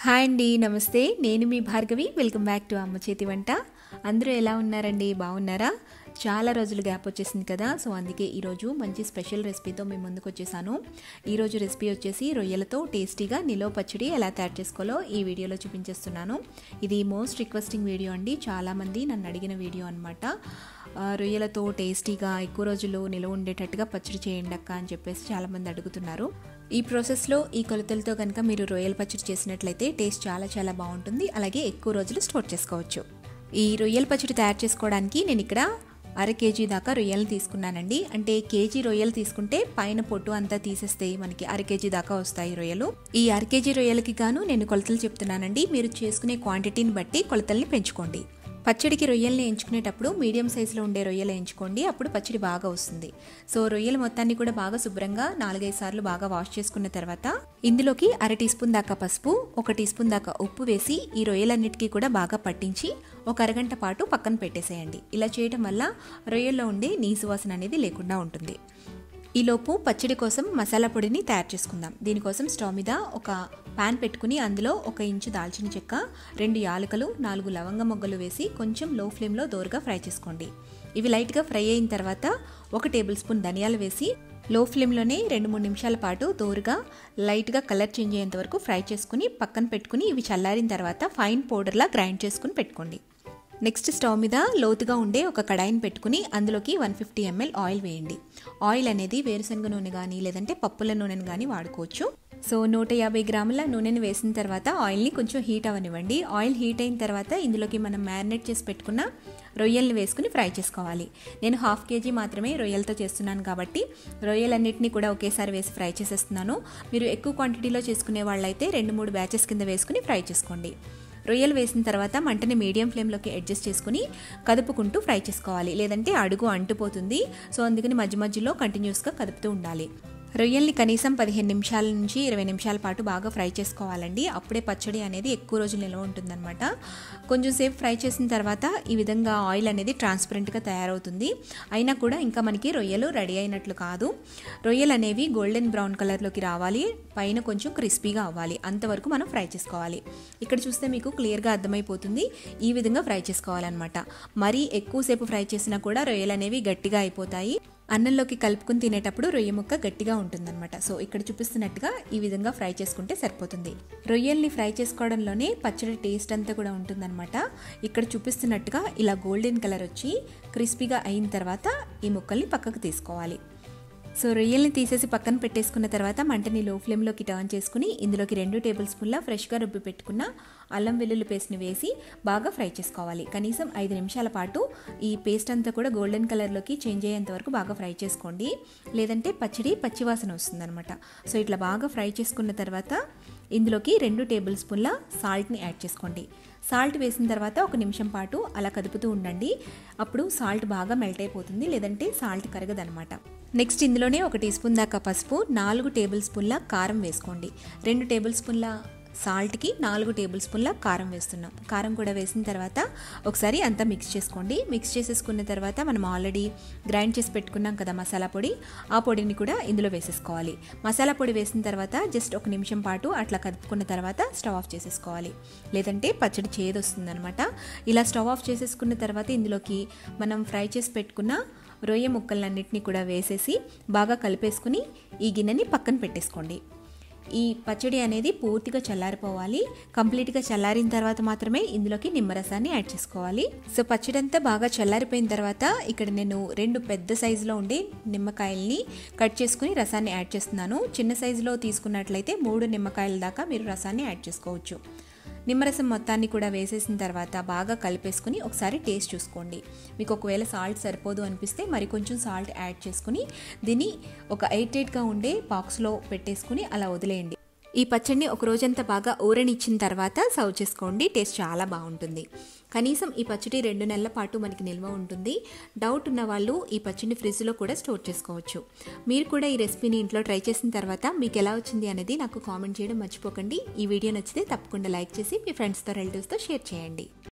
Hi అండి, నమస్తే. నేను మీ Bhargavi. Welcome back to Amma Chethi వంట. అందరూ ఎలా ఉన్నారండి? బాగున్నారా? చాలా రోజులు గ్యాప్ వచ్చేసింది కదా, సో అందుకే ఈరోజు మంచి స్పెషల్ రెసిపీతో మేము ముందుకు వచ్చేసాను. ఈరోజు రెసిపీ వచ్చేసి రొయ్యలతో టేస్టీగా నిలవ పచ్చడి ఎలా తయారు చేసుకోవాలో ఈ వీడియోలో చూపించేస్తున్నాను. ఇది మోస్ట్ రిక్వెస్టింగ్ వీడియో అండి, చాలామంది నన్ను అడిగిన వీడియో అనమాట. రొయ్యలతో టేస్టీగా ఎక్కువ రోజులు నిలవ ఉండేటట్టుగా పచ్చడి చేయండి అక్క అని చెప్పేసి చాలామంది అడుగుతున్నారు. ఈ ప్రాసెస్లో ఈ కొలతలతో కనుక మీరు రొయ్యల పచ్చడి చేసినట్లయితే టేస్ట్ చాలా బాగుంటుంది. అలాగే ఎక్కువ రోజులు స్టోర్ చేసుకోవచ్చు. ఈ రొయ్యల పచ్చడి తయారు చేసుకోవడానికి నేను ఇక్కడ 1/2 kg దాకా రొయ్యలు తీసుకున్నానండి. అంటే కేజీ రొయ్యలు తీసుకుంటే పైన పొట్టు అంతా తీసేస్తే మనకి 1/2 kg దాకా వస్తాయి రొయ్యలు. ఈ 1/2 kg రొయ్యలకి గాను నేను కొలతలు చెప్తున్నానండి. మీరు చేసుకునే క్వాంటిటీని బట్టి కొలతల్ని పెంచుకోండి. పచ్చడికి రొయ్యల్ని ఎంచుకునేటప్పుడు మీడియం సైజులో ఉండే రొయ్యలు ఎంచుకోండి, అప్పుడు పచ్చడి బాగా వస్తుంది. సో రొయ్యల మొత్తాన్ని కూడా బాగా శుభ్రంగా 4-5 సార్లు బాగా వాష్ చేసుకున్న తర్వాత ఇందులోకి 1/2 టీ స్పూన్ దాకా పసుపు, 1 టీ స్పూన్ దాకా ఉప్పు వేసి ఈ రొయ్యలన్నిటికీ కూడా బాగా పట్టించి ఒక అరగంట పాటు పక్కన పెట్టేసేయండి. ఇలా చేయడం వల్ల రొయ్యల్లో ఉండే నీసు వాసన అనేది లేకుండా ఉంటుంది. ఈలోపు పచ్చడి కోసం మసాలా పొడిని తయారు చేసుకుందాం. దీనికోసం స్టవ్ మీద ఒక పాన్ పెట్టుకుని అందులో 1 ఇంచు దాల్చిన చెక్క, 2 యాలకులు, 4 లవంగ మొగ్గలు వేసి కొంచెం లో ఫ్లేమ్లో దోరగా ఫ్రై చేసుకోండి. ఇవి లైట్గా ఫ్రై అయిన తర్వాత 1 టేబుల్ స్పూన్ ధనియాలు వేసి లో ఫ్లేమ్లోనే 2-3 నిమిషాల పాటు దోరగా లైట్గా కలర్ చేంజ్ అయ్యేంత వరకు ఫ్రై చేసుకుని పక్కన పెట్టుకుని ఇవి చల్లారిన తర్వాత ఫైన్ పౌడర్లా గ్రైండ్ చేసుకుని పెట్టుకోండి. నెక్స్ట్ స్టవ్ మీద లోతుగా ఉండే ఒక కడాయిని పెట్టుకుని అందులోకి 150 ml ఆయిల్ వేయండి. ఆయిల్ అనేది వేరుశనగ నూనె కానీ లేదంటే పప్పుల నూనెను కానీ వాడుకోవచ్చు. సో 150 గ్రాముల నూనెను వేసిన తర్వాత ఆయిల్ని కొంచెం హీట్ అవ్వనివ్వండి. ఆయిల్ హీట్ అయిన తర్వాత ఇందులోకి మనం మ్యారినేట్ చేసి పెట్టుకున్న రొయ్యల్ని వేసుకుని ఫ్రై చేసుకోవాలి. నేను 1/2 kg మాత్రమే రొయ్యలతో చేస్తున్నాను కాబట్టి రొయ్యలన్నింటినీ కూడా ఒకేసారి వేసి ఫ్రై చేసేస్తున్నాను. మీరు ఎక్కువ క్వాంటిటీలో చేసుకునే వాళ్ళైతే 2-3 బ్యాచెస్ కింద వేసుకుని ఫ్రై చేసుకోండి. రొయ్యలు వేసిన తర్వాత మంటని మీడియం ఫ్లేమ్లోకి అడ్జస్ట్ చేసుకుని కదుపుకుంటూ ఫ్రై చేసుకోవాలి, లేదంటే అడుగు అంటుపోతుంది. సో అందుకని మధ్య మధ్యలో కంటిన్యూస్గా కదుపుతూ ఉండాలి. రొయ్యల్ని కనీసం 15 నిమిషాల నుంచి 20 నిమిషాల పాటు బాగా ఫ్రై చేసుకోవాలండి. అప్పుడే పచ్చడి అనేది ఎక్కువ రోజులు నిల్వ ఉంటుందన్నమాట. కొంచెం సేపు ఫ్రై చేసిన తర్వాత ఈ విధంగా ఆయిల్ అనేది ట్రాన్స్పరెంట్గా తయారవుతుంది. అయినా కూడా ఇంకా మనకి రొయ్యలు రెడీ అయినట్లు కాదు. రొయ్యలు అనేవి గోల్డెన్ బ్రౌన్ కలర్లోకి రావాలి, పైన కొంచెం క్రిస్పీగా అవ్వాలి, అంతవరకు మనం ఫ్రై చేసుకోవాలి. ఇక్కడ చూస్తే మీకు క్లియర్గా అర్థమైపోతుంది. ఈ విధంగా ఫ్రై చేసుకోవాలన్నమాట. మరీ ఎక్కువసేపు ఫ్రై చేసినా కూడా రొయ్యలు అనేవి గట్టిగా అయిపోతాయి. అన్నంలోకి కలుపుకుని తినేటప్పుడు రొయ్య ముక్క గట్టిగా ఉంటుందన్నమాట. సో ఇక్కడ చూపిస్తున్నట్టుగా ఈ విధంగా ఫ్రై చేసుకుంటే సరిపోతుంది. రొయ్యల్ని ఫ్రై చేసుకోవడంలోనే పచ్చడి టేస్ట్ అంతా కూడా ఉంటుందన్నమాట. ఇక్కడ చూపిస్తున్నట్టుగా ఇలా గోల్డెన్ కలర్ వచ్చి క్రిస్పీగా అయిన తర్వాత ఈ ముక్కల్ని పక్కకు తీసుకోవాలి. సో రొయ్యల్ని తీసేసి పక్కన పెట్టేసుకున్న తర్వాత మంటని లో ఫ్లేమ్లోకి టర్న్ చేసుకుని ఇందులోకి 2 టేబుల్ స్పూన్ల ఫ్రెష్గా రుబ్బి పెట్టుకున్న అల్లం వెల్లుల్లి పేస్ట్ని వేసి బాగా ఫ్రై చేసుకోవాలి. కనీసం 5 నిమిషాల పాటు ఈ పేస్ట్ అంతా కూడా గోల్డెన్ కలర్లోకి చేంజ్ అయ్యేంత వరకు బాగా ఫ్రై చేసుకోండి, లేదంటే పచ్చడి పచ్చివాసన వస్తుందన్నమాట. సో ఇట్లా బాగా ఫ్రై చేసుకున్న తర్వాత ఇందులోకి 2 టేబుల్ స్పూన్ల సాల్ట్ని యాడ్ చేసుకోండి. సాల్ట్ వేసిన తర్వాత 1 నిమిషం పాటు అలా కదుపుతూ ఉండండి. అప్పుడు సాల్ట్ బాగా మెల్ట్ అయిపోతుంది, లేదంటే సాల్ట్ కరగదనమాట. నెక్స్ట్ ఇందులోనే 1 టీ స్పూన్ దాకా పసుపు, 4 టేబుల్ స్పూన్ల కారం వేసుకోండి. 2 టేబుల్ స్పూన్ల సాల్ట్కి 4 టేబుల్ స్పూన్ల కారం వేస్తున్నాం. కారం కూడా వేసిన తర్వాత ఒకసారి అంతా మిక్స్ చేసుకోండి. మిక్స్ చేసేసుకున్న తర్వాత మనం ఆల్రెడీ గ్రైండ్ చేసి పెట్టుకున్నాం కదా మసాలా పొడి, ఆ పొడిని కూడా ఇందులో వేసేసుకోవాలి. మసాలా పొడి వేసిన తర్వాత జస్ట్ 1 నిమిషం పాటు అట్లా కదుపుకున్న తర్వాత స్టవ్ ఆఫ్ చేసేసుకోవాలి, లేదంటే పచ్చడి చేదు వస్తుందన్నమాట. ఇలా స్టవ్ ఆఫ్ చేసేసుకున్న తర్వాత ఇందులోకి మనం ఫ్రై చేసి పెట్టుకున్న రొయ్య ముక్కలన్నింటినీ కూడా వేసేసి బాగా కలిపేసుకుని ఈ గిన్నెని పక్కన పెట్టేసుకోండి. ఈ పచ్చడి అనేది పూర్తిగా చల్లారిపోవాలి. కంప్లీట్గా చల్లారిన తర్వాత మాత్రమే ఇందులోకి నిమ్మరసాన్ని యాడ్ చేసుకోవాలి. సో పచ్చడి అంతా బాగా చల్లారిపోయిన తర్వాత ఇక్కడ నేను 2 పెద్ద సైజులో ఉండే నిమ్మకాయల్ని కట్ చేసుకుని రసాన్ని యాడ్ చేస్తున్నాను. చిన్న సైజులో తీసుకున్నట్లయితే 3 నిమ్మకాయల దాకా మీరు రసాన్ని యాడ్ చేసుకోవచ్చు. నిమ్మరసం మొత్తాన్ని కూడా వేసేసిన తర్వాత బాగా కలిపేసుకుని ఒకసారి టేస్ట్ చూసుకోండి. మీకు ఒకవేళ సాల్ట్ సరిపోదు అనిపిస్తే మరి కొంచెం సాల్ట్ యాడ్ చేసుకుని దీన్ని ఒక ఎయిర్ టైట్గా ఉండే బాక్స్లో పెట్టేసుకుని అలా వదిలేయండి. ఈ పచ్చడిని ఒక రోజంతా బాగా ఊరనిచ్చిన తర్వాత సర్వ్ చేసుకోండి. టేస్ట్ చాలా బాగుంటుంది. కనీసం ఈ పచ్చడి 2 నెలల పాటు మనకి నిల్వ ఉంటుంది. డౌట్ ఉన్న వాళ్ళు ఈ పచ్చడిని ఫ్రిడ్జ్లో కూడా స్టోర్ చేసుకోవచ్చు. మీరు కూడా ఈ రెసిపీని ఇంట్లో ట్రై చేసిన తర్వాత మీకు ఎలా వచ్చింది అనేది నాకు కామెంట్ చేయడం మర్చిపోకండి. ఈ వీడియో నచ్చితే తప్పకుండా లైక్ చేసి మీ ఫ్రెండ్స్తో రిలేటివ్స్తో షేర్ చేయండి.